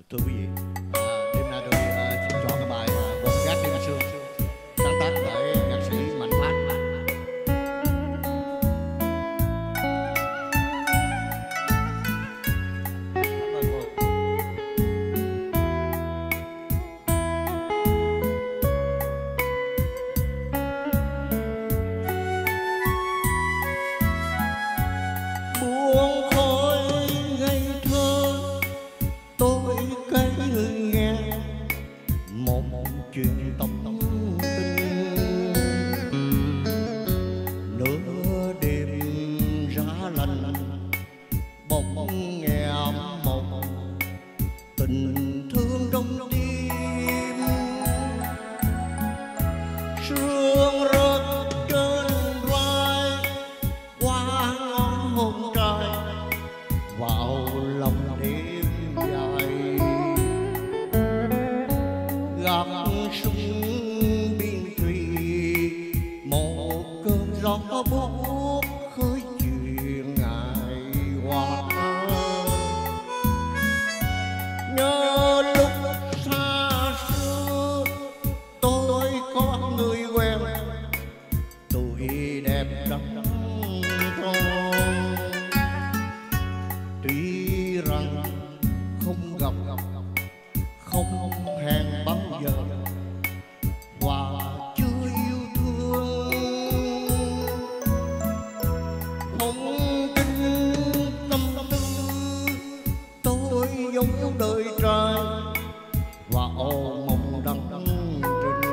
Thưa quý vị, đêm nay tôi xin chọn cái bài Bom Gác Đêm Sương, sáng tác bởi nhạc sĩ Mạnh Phát. Buông khói ngây thơ, tôi kể nghe một chuyện tâm tình. Nửa đêm giá lạnh, bỗng nghe ấm mộng tình thương trong tim. Sương rớt trên vai qua ngõ hôn trai vào lòng đêm dài. Gặp súng biên thùy, một cơn gió buốt khơi chuyện ngày qua. Nhớ lúc xa xưa tôi có người quen, tuổi đẹp trắng tròn. Tuy rằng không gặp không hẹn bao giờ và chưa yêu thương, không tin tâm tư tôi giống đời trai và ôm mộng đắng trình.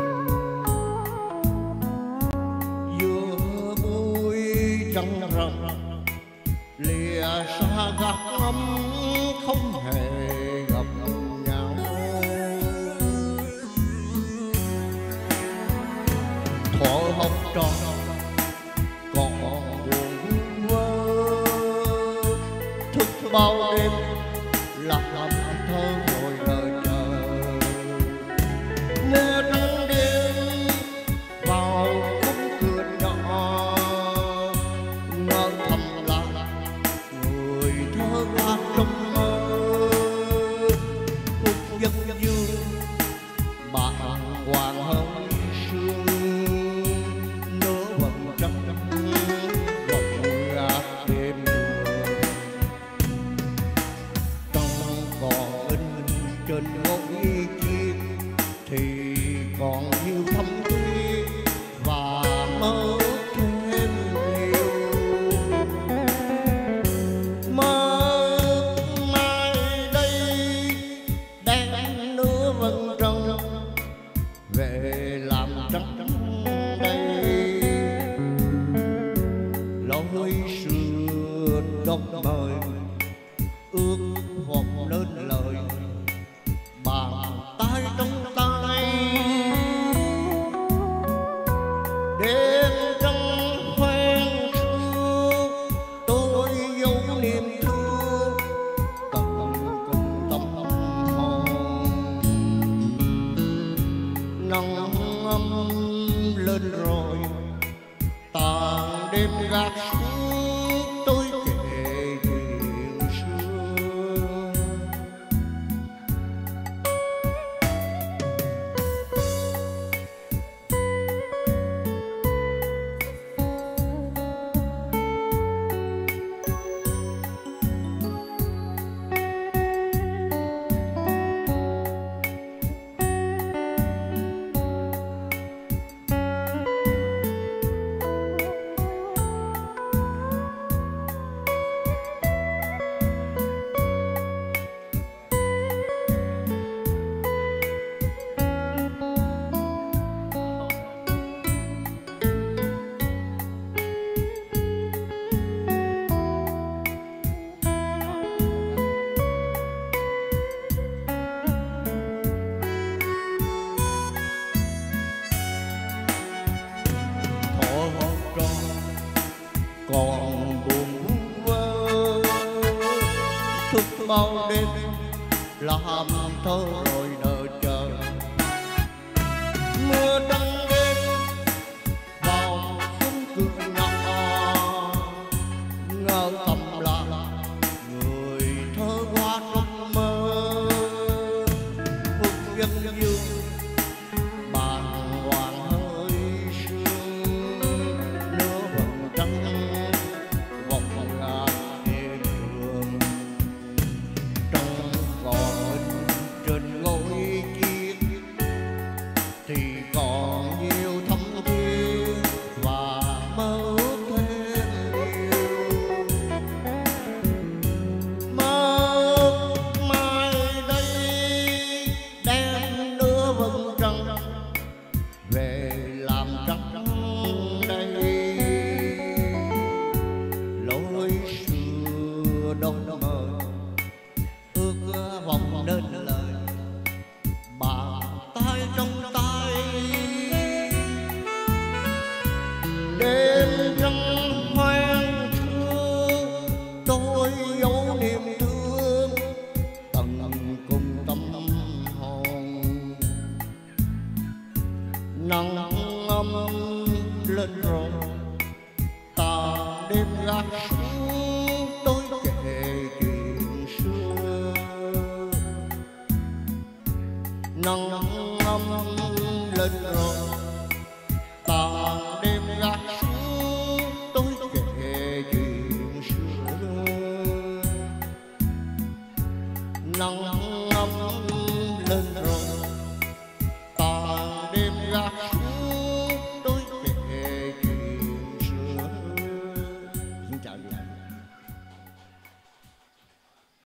Giữa buổi trăng rằm lìa xa gác ngắm không hề gặp nhau. Thuở học trò còn buồn vơ, thức bao đêm là làm thơ ngồi đợi chờ. Mưa trắng đêm vào khung cửa nhỏ, ngỡ thầm là người thơ qua trong mơ. Khúc dân dương bàng hoàng hơn sương, nửa vầng trăng vòng gác đêm đường. Trăng còn in trên ngôi chiếc thì còn nhiều thâm thúy và mơ thêm nhiều. Mơ mai đây đen nửa vầng trăng về làm trắng đây. Lối xưa đông mời ước vọng nên lời, bàn tay trong tay. Đêm trăng khoen sương tôi giấu niềm thương, tận cùng tâm hồn. Nắng ấm lên rồi tàn đêm gác xuống, tôi kể chuyện xưa. Còn buồn vơ thức bao đêm làm thơ rồi đợi chờ. Mưa trắng đêm vào khung cửa nhỏ, ngỡ thầm là người thơ qua trong mơ. dân dương bàn hoàng hơi sương nửa vầng trăng vòng ngàn đêm trường trong còn hình trên ngôi chiếc thì còn nhiều thâm thiết và mơ ước thêm nhiều mơ ước mai đây đem đưa vầng trăng về làm trắng đây lối xưa đông mơ ước vòng nên lời bàn tay trong tay đêm trăng hoang thương tôi dấu niềm thương tận cùng tâm hồn nắng ấm lên rồi tàn đêm gác xuống tôi kể chuyện xưa nắng ấm lên rồi tàn đêm gác xuống tôi kể chuyện xưa nắng ấm lên rồi tàn đêm gác